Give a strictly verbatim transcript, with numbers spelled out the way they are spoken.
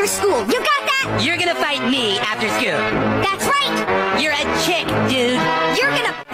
after school. You got that? You're gonna fight me after school. That's right. You're a chick, dude. You're gonna